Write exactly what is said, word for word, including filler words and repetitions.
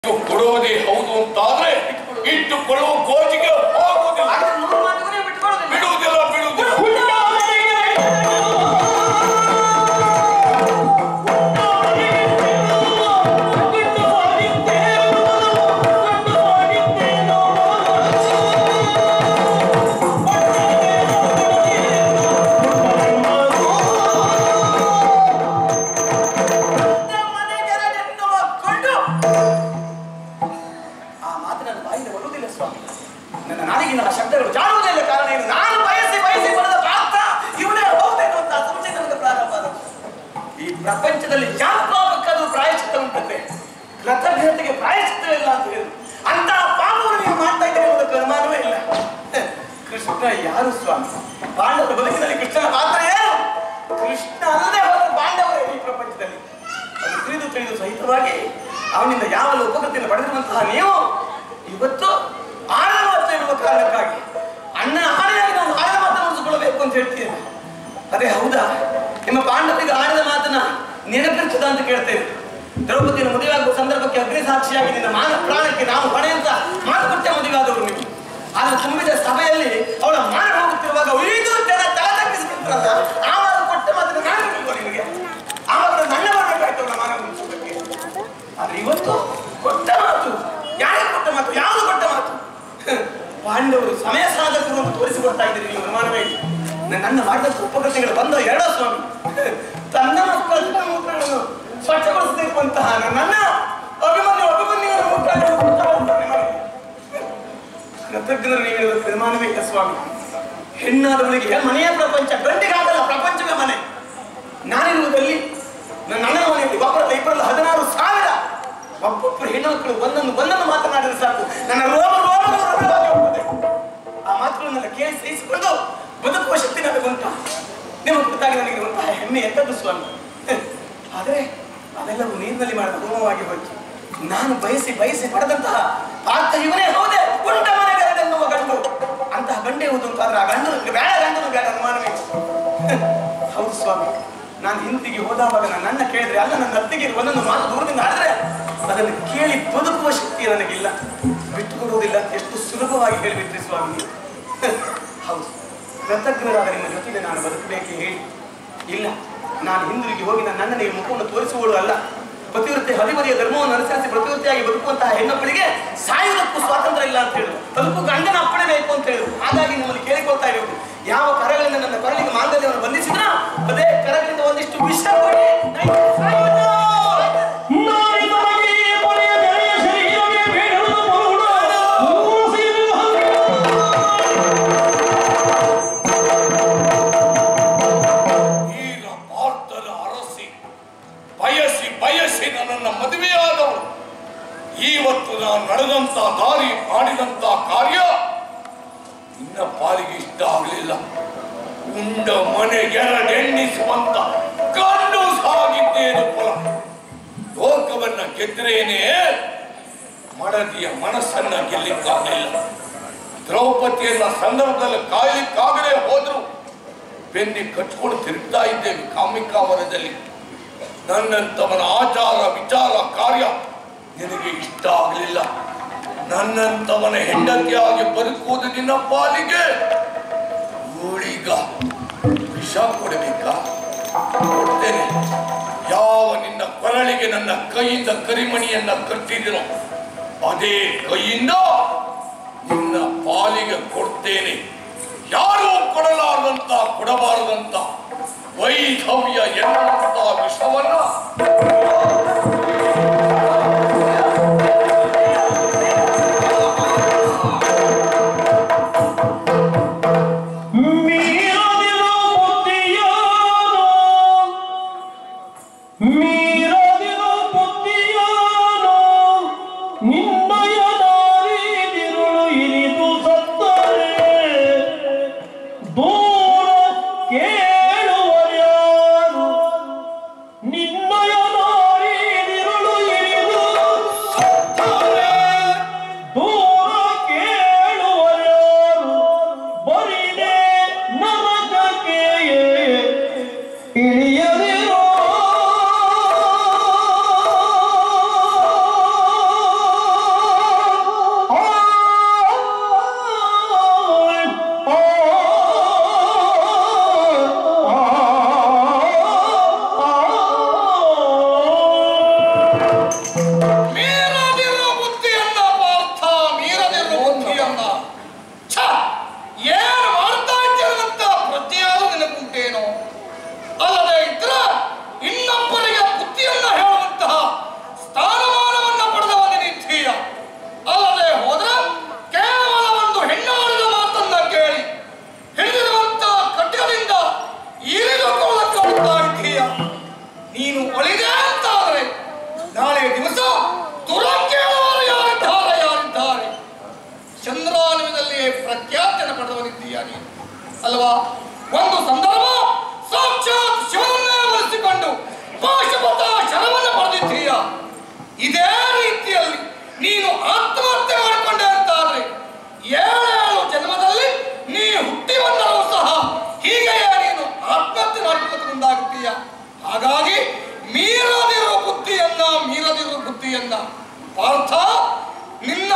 ಕೊಡುವುದೇ ಹೌದು ಅಂತಾದ್ರೆ ಇಟ್ಟುಕೊಳ್ಳುವ ಗೋಜಿಗೆ ಹೋಗುವುದಿಲ್ಲ, ಬಿಡುವುದಿಲ್ಲ ಬಿಡುವುದಿಲ್ಲ. ಶಬ್ದಗಳು ಜಾರುವುದಿಲ್ಲ. ಕಾರಣ ಏನು? ನಾನು ಬಯಸಿ ಬಯಸಿ ಬರೆದ ಪಾತ್ರ ಇವನೇ ಹೌದೇನು ಅಂತ ಸಂಶಯ ನನಗೆ ಪ್ರಾರಂಭ ಆದ. ಈ ಪ್ರಪಂಚದಲ್ಲಿ ಜಾಪಾಪಕ್ಕಾದ್ರೂ ಪ್ರಾಯಶ್ಚಿತ್ತ ಉಂಟಂತೆ, ಕೃತಜ್ಞತೆಗೆ ಪ್ರಾಯಶ್ಚಿತ್ತವಿಲ್ಲ ಅಂತ ಹೇಳಿ ಅಂತಹ ಪಾಪವನ್ನು ನೀವು ಮಾಡ್ತಾ ಇದ್ದೀರಿ ಎಂಬುದಕ್ಕೆ ಅನುಮಾನವೇ ಇಲ್ಲ. ಕೃಷ್ಣ ಯಾರು ಸ್ವಾಮಿ? ಪಾಂಡವರ ಬದುಕಿನಲ್ಲಿ ಕೃಷ್ಣನ ಪಾತ್ರ ಏನು? ಕೃಷ್ಣ ಅಲ್ಲದೆ ಹೋದ ಪಾಂಡವರೇ ಈ ಪ್ರಪಂಚದಲ್ಲಿ. ಅದು ತಿಳಿದು ತಿಳಿದು ಸಹಿತವಾಗಿ ಅವನಿಂದ ಯಾವಲ್ಲ ಉಪಕೃತಿಯನ್ನು ಪಡೆದಿರುವಂತಹ ನೀವು ಇವತ್ತು ಆಳ ಮಾತು ಇರುವ ಕಾರಣಕ್ಕಾಗಿ ಅಣ್ಣನ ಹಾಡಿಯಾಗಿ ನಾವು ಆಳ ಮಾತನ್ನು ಉಳಿಸಿಕೊಳ್ಳಬೇಕು ಅಂತ ಹೇಳ್ತೀವಿ. ಅದೇ ಹೌದಾ? ನಿಮ್ಮ ಪಾಂಡವರಿಗೆ ಆಡಿದ ಮಾತನ್ನ ನೆನಪಿರ್ತದ ಅಂತ ಕೇಳ್ತೇವೆ. ದ್ರೌಪದಿಯನ್ನು ಮದುವೆ ಆಗುವ ಸಂದರ್ಭಕ್ಕೆ ಅಗ್ನಿ ಸಾಕ್ಷಿಯಾಗಿ ನಿನ್ನ ಮಾನ ಪ್ರಾಣಕ್ಕೆ ನಾವು ಹೊಣೆ ಅಂತ ಮಾತುಕೊಟ್ಟೆ ಮದುವೆ ಆದವರು ನೀವು. ಆದ್ರೆ ತುಂಬಿದ ಸಭೆಯಲ್ಲಿ ಅವಳ ಮಾನ ಹೋಗುತ್ತಿರುವಾಗ ಐದು ಜನ ತಲೆ ತಗ್ಗಿಸಿಬಿಡ್ತಾರಲ್ಲ, ಆವಾಗ ಕೊಟ್ಟ ಮಾತನ್ನು ನಾನು ಬಿಟ್ಟಿಲ್ವ ನಿಮಗೆ? ಆವಾಗ ನನ್ನ ಮಾಡಬೇಕಾಯ್ತು ಅವಳ ಮಾನ ಮುಗಿಸೋದಕ್ಕೆ. ಆದ್ರೆ ಇವತ್ತು ಕೊಟ್ಟ ಮಾತು, ಯಾರಿಗೆ ಕೊಟ್ಟ ಮಾತು? ಯಾವುದು ಕೊಟ್ಟ ಮಾತು? ಪಾಂಡವರು ಸಮಯ ಸಾಧಕರು ಅಂತ ತೋರಿಸಿಕೊಡ್ತಾ ಇದ್ದೀರಿ ನೀವು. ಅನುಮಾನವೇ ಇಲ್ಲ. ನನ್ನ ಮಾಡಿದ ಉಪಕೃತಿಗಳು ಬಂದ ಎರಡೋ ಸ್ವಾಮಿ ತನ್ನ ಮಕ್ಕಳನ್ನು ಸ್ವಚ್ಛಗೊಳಿಸದಿರುವಂತಹ ನನ್ನ ಅಭಿಮನ್ಯು ಅಭಿಮನ್ಯುವರ ಕೃತಜ್ಞರು ನೀವು ಅನುಮಾನವೇ ಇಲ್ಲ ಸ್ವಾಮಿ. ಹೆಣ್ಣಾದವರಿಗೆ ಮನೆಯ ಪ್ರಪಂಚ, ಗಂಡಿಗಾಗಲ್ಲ ಪ್ರಪಂಚವೇ ಮನೆ. ನಾನಿರುವುದಲ್ಲಿ ನನ್ನ ಅಣ್ಣನ ಮನೆಯಲ್ಲಿ ಒಬ್ಬರಲ್ಲ ಇಬ್ಬರಲ್ಲ ಹದಿನಾರು ಸಾವಿರ ಒಬ್ಬೊಬ್ಬರು ಹೆಣ್ಣುಮಕ್ಕಳು ಒಂದೊಂದು ಒಂದೊಂದು ಮಾತನಾಡಿದ್ರೆ ಸಾಕು ನನ್ನ ರೋಮ ರೋಮ ರೋಮವಾಗಿ ಹೋಗ್ತದೆ. ಆ ಮಾತುಗಳನ್ನೆಲ್ಲ ಕೇಳಿ ಸಹಿಸಿಕೊಂಡು ಬದುಕುವ ಶಕ್ತಿ ನನಗೆ ಉಂಟು. ನಿಮ್ಮ ಕುರಿತಾಗಿ ನನಗೆ ಇರುವಂತಹ ಹೆಮ್ಮೆ ಎಂಥದ್ದು ಸ್ವಾಮಿ. ಆದರೆ ಅದೆಲ್ಲವೂ ನೀರಿನಲ್ಲಿ ಮಾಡಿದ ಹೋಮವಾಗಿ ಹೋಯ್ತು. ನಾನು ಬಯಸಿ ಬಯಸಿ ಪಡೆದಂತಹ ಪಾತ್ರ ಇವನೇ ಹೌದೇ ಉಂಟ ಮನೆಗೆ ಎನ್ನುವ ಗಂಡು. ಅಂತಹ ಗಂಡೇ ಹೌದು ಅಂತಾದ್ರೆ ಆ ಗಂಡು ನನಗೆ ಬೇಡ, ಗಂಡನು ಬೇಡ ಅನುಮಾನವೇ. ಹೌದು ಸ್ವಾಮಿ, ನಾನು ಹಿಂದಿಗೆ ಹೋದವಾಗ ನನ್ನ ಕೇಳಿದ್ರೆ ಅಲ್ಲ ನನ್ನ ಅತ್ತಿಗೆ ಒಂದೊಂದು ಮಾತು ದೂರದಿಂದ ಆದ್ರೆ ಅದನ್ನು ಕೇಳಿ ಬದುಕುವ ಶಕ್ತಿ ನನಗಿಲ್ಲ, ಬಿಟ್ಟುಕೊಡುವುದಿಲ್ಲ ಅಂತ ಎಷ್ಟು ಸುಲಭವಾಗಿ ಹೇಳಿಬಿಟ್ರಿ ಸ್ವಾಮಿ. ಹೌದು, ಕೃತಜ್ಞರಾದ ನಿಮ್ಮ ಜೊತೆಗೆ ನಾನು ಬದುಕಬೇಕೆ ಹೇಳಿ? ಇಲ್ಲ, ನಾನು ಹಿಂದಿರುಗಿ ಹೋಗಿ ನನ್ನ ನೀವು ಮುಖವನ್ನು ತೋರಿಸುವಳು ಅಲ್ಲ. ಪತಿವ್ರತೆ ಹದಿಮರಿಯ ಧರ್ಮವನ್ನು ಅನುಸರಿಸಿ ಪ್ರತಿವೃತ್ತಿಯಾಗಿ ಬದುಕುವಂತಹ ಹೆಣ್ಣೊಬ್ಬಳಿಗೆ ಸಾಯುವುದಕ್ಕೂ ಸ್ವಾತಂತ್ರ್ಯ ಇಲ್ಲ ಅಂತ ಹೇಳಿದ್ರು. ಅದಕ್ಕೂ ಗಂಡನ ಅಪ್ಪಣೆ ಬೇಕು ಅಂತ ಹೇಳಿದ್ರು. ಹಾಗಾಗಿ ನಿಮ್ಮಲ್ಲಿ ಕೇಳಿಕೊಳ್ತಾ ಇರೋದು, ಯಾವ ಕರಗಳಿಂದ ನನ್ನ ಕರಳಿಗೆ ಮಾಂಗಲ್ಯವನ್ನು ಬಂಧಿಸಿದ್ರ ಅದೇ ಕರಗಳಿಂದ ಒಂದಿಷ್ಟು ವಿಷ ಕೊಡಿ. ಮದುವೆಯಾದವರು ಇವತ್ತು ನಾನು ನಡೆದಂತ ದಾರಿ ಮಾಡಿದಂತ ಕಾರ್ಯ ನಿನ್ನ ಪಾಲಿಗೆ ಇಷ್ಟ ಆಗಲಿಲ್ಲ. ಉಂಡ ಮನೆಗೆರಡೆಣ್ಣಿಸುವಂತ ಕಂಡು ಸಾಗಿದ್ದೇನು ಫಲ. ಲೋಕವನ್ನ ಗೆದ್ದರೇನೆ ಮಡದಿಯ ಮನಸ್ಸನ್ನ ಗೆಲ್ಲಿಕ್ಕಾಗಲಿಲ್ಲ. ದ್ರೌಪದಿಯನ್ನ ಸಂದರ್ಭದಲ್ಲಿ ಕಾಯಲಿಕ್ಕಾಗಲೇ ಹೋದ್ರು ಬೆನ್ನಿ ಕಟ್ಕೊಂಡು ತಿರುಗ್ತಾ ಇದ್ದೇವೆ ಕಾಮಿಕಾವರದಲ್ಲಿ. ನನ್ನಂತವನ ಆಚಾರ ವಿಚಾರ ಕಾರ್ಯ ನಿನಗೆ ಇಷ್ಟ ಆಗಲಿಲ್ಲ. ನನ್ನಂತವನ ಹೆಂಡತಿಯಾಗಿ ಬದುಕುವುದು ನಿನ್ನ ಪಾಲಿಗೆ ಊಳಿಗ ವಿಷ ಕೊಡಬೇಕಾ? ಕೊಡ್ತೇನೆ. ಯಾವ ನಿನ್ನ ಕೊರಳಿಗೆ ನನ್ನ ಕೈಯಿಂದ ಕರಿಮಣಿಯನ್ನ ಕಟ್ಟಿದಿರೋ ಅದೇ ಕೈಯಿಂದ ನಿನ್ನ ಪಾಲಿಗೆ ಕೊಡ್ತೇನೆ. ಯಾರೂ ಕೊಡಲಾರದಂತ ಕೊಡಬಾರದಂತ ವೈಧವ್ಯ ಎನ್ನುವಂತ ವಿಷವನ್ನ ನಿನ್ನಯ ನಾರಿ ಲೋಕದಲ್ಲಿಯೇ ಪ್ರಖ್ಯಾತಿಯನ್ನು ಪಡೆದವನಿದ್ದೀಯ ನೀನು ಅಲ್ವಾ? ಒಂದು ಸಂದರ್ಭ ಸಾಕ್ಷಾತ್ ಶಿವನನ್ನೇ ಬಳಸಿಕೊಂಡು ಪಾಶುಪತ ಶರವನ್ನು ಪಡೆದಿದ್ದೀಯ. ಇದೇ ರೀತಿಯಲ್ಲಿ ನೀನು ಆತ್ಮಹತ್ಯೆ ಮಾಡಿಕೊಂಡೆ ಅಂತಾದ್ರೆ ಏಳೇಳು ಜನ್ಮದಲ್ಲಿ ನೀ ಹುಟ್ಟಿ ಬಂದರೂ ಸಹ ಹೀಗೆಯೇ ನೀನು ಆತ್ಮಹತ್ಯೆ ಮಾಡಿಕೊಳ್ಳಲು ಮುಂದಾಗುತ್ತೀಯ. ಹಾಗಾಗಿ ಮೀರದಿರುವ ಬುದ್ಧಿಯನ್ನ ಮೀರದಿರುವ ಬುದ್ಧಿಯನ್ನ ಪಾರ್ಥ, ನಿನ್ನ